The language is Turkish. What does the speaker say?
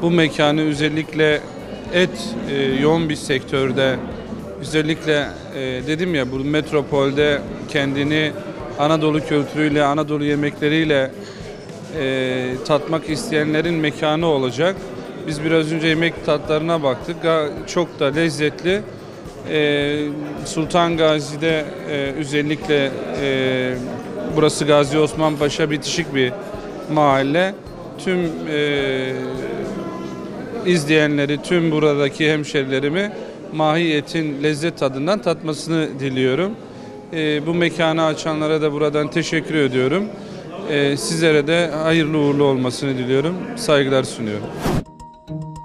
bu mekanı özellikle et yoğun bir sektörde, özellikle dedim ya, bu metropolde kendini Anadolu kültürüyle, Anadolu yemekleriyle tatmak isteyenlerin mekanı olacak. Biz biraz önce yemek tatlarına baktık. Çok da lezzetli. Sultan Gazi'de özellikle burası Gazi Osman Paşa bitişik bir mahalle. Tüm izleyenleri, tüm buradaki hemşerilerimi mahiyetin lezzet tadından tatmasını diliyorum. Bu mekanı açanlara da buradan teşekkür ediyorum. Sizlere de hayırlı uğurlu olmasını diliyorum. Saygılar sunuyorum.